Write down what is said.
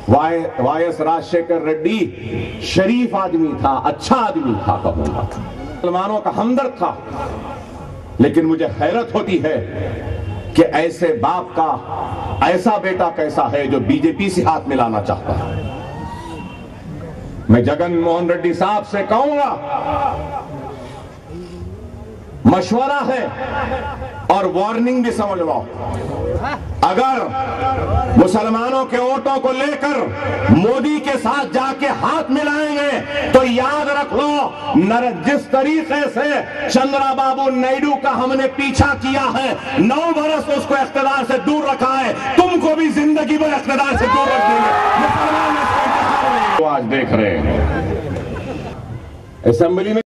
YS Rajshekhar Reddy शरीफ आदमी था, अच्छा आदमी था, कहूंगा मुसलमानों का हमदर्द था। लेकिन मुझे हैरत होती है कि ऐसे बाप का ऐसा बेटा कैसा है जो बीजेपी से हाथ मिलाना चाहता है। मैं जगन मोहन रेड्डी साहब से कहूंगा, मशवरा है और वार्निंग भी समझ लो, अगर मुसलमानों के वोटों को लेकर मोदी के साथ जाके हाथ मिलाएंगे तो याद रख लो, जिस तरीके से चंद्रबाबू नायडू का हमने पीछा किया है, 9 बरस उसको इख्तिदार से दूर रखा है, तुमको भी जिंदगी भर इख्तिदार से दूर रख देंगे। मुसलमान आज देख रहे हैं असेंबली में